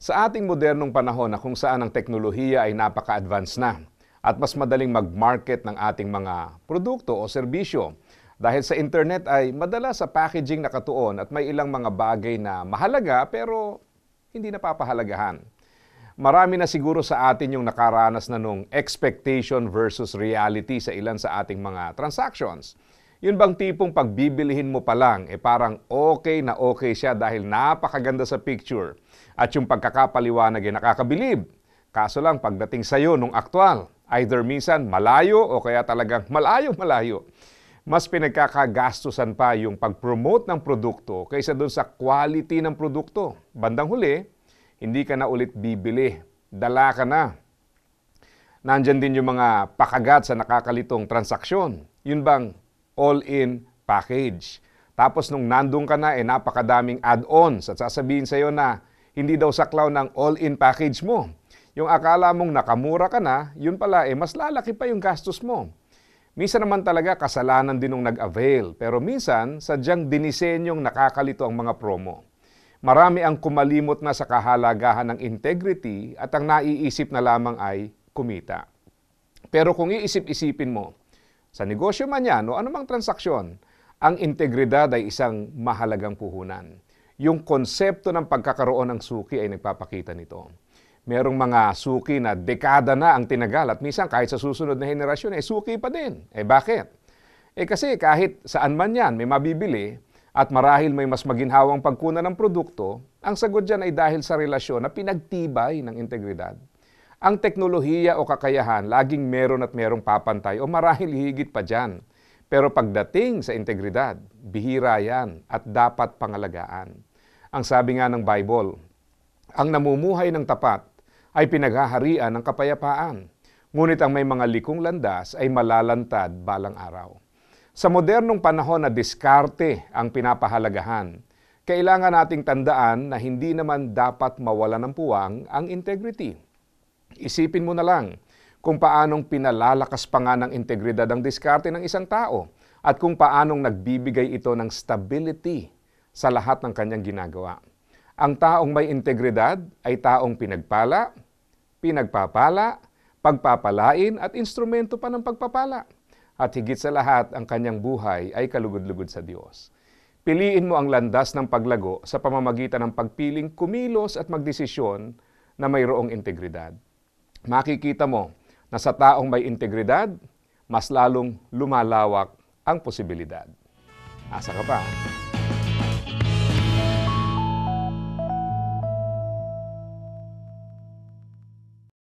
Sa ating modernong panahon na kung saan ang teknolohiya ay napaka-advance na at mas madaling mag-market ng ating mga produkto o serbisyo, dahil sa internet ay madalas sa packaging nakatuon at may ilang mga bagay na mahalaga pero hindi napapahalagahan. Marami na siguro sa atin yung nakaranas na nung expectation versus reality sa ilan sa ating mga transactions. Yun bang tipong pagbibilihin mo pa lang, parang okay na okay siya dahil napakaganda sa picture at yung pagkakapaliwanag ay nakakabilib. Kaso lang pagdating sa'yo nung aktwal, either minsan malayo o kaya talagang malayo-malayo. Mas pinagkakagastusan pa yung pag-promote ng produkto kaysa doon sa quality ng produkto. Bandang huli, hindi ka na ulit bibili. Dala ka na. Nandyan din yung mga pakagat sa nakakalitong transaksyon. Yun bang all-in package. Tapos nung nandun ka na, napakadaming add-ons at sasabihin sa'yo na hindi daw saklaw ng all-in package mo. Yung akala mong nakamura ka na, yun pala mas lalaki pa yung gastos mo. Minsan naman talaga kasalanan din nung nag-avail, pero minsan sadyang dinisenyong nakakalito ang mga promo. Marami ang kumalimot na sa kahalagahan ng integrity at ang naiisip na lamang ay kumita. Pero kung iisip-isipin mo, sa negosyo man yan o anumang transaksyon, ang integridad ay isang mahalagang puhunan. Yung konsepto ng pagkakaroon ng suki ay nagpapakita nito. Merong mga suki na dekada na ang tinagal at minsan kahit sa susunod na henerasyon suki pa din. Bakit? Kasi kahit saan man yan may mabibili at marahil may mas maginhawang pagkunan ng produkto, ang sagot dyan ay dahil sa relasyon na pinagtibay ng integridad. Ang teknolohiya o kakayahan laging meron at merong papantay o marahil higit pa dyan. Pero pagdating sa integridad, bihira yan at dapat pangalagaan. Ang sabi nga ng Bible, ang namumuhay ng tapat ay pinaghaharian ng kapayapaan. Ngunit ang may mga likong landas ay malalantad balang araw. Sa modernong panahon na diskarte ang pinapahalagahan, kailangan nating tandaan na hindi naman dapat mawalan ng puwang ang integrity. Isipin mo na lang kung paanong pinalalakas pa nga ng integridad ang diskarte ng isang tao at kung paanong nagbibigay ito ng stability sa lahat ng kanyang ginagawa. Ang taong may integridad ay taong pinagpala, pinagpapala, pagpapalain at instrumento pa ng pagpapala. At higit sa lahat, ang kanyang buhay ay kalugod-lugod sa Diyos. Piliin mo ang landas ng paglago sa pamamagitan ng pagpiling kumilos at magdesisyon na mayroong integridad. Makikita mo na sa taong may integridad, mas lalong lumalawak ang posibilidad. Asa ka pa?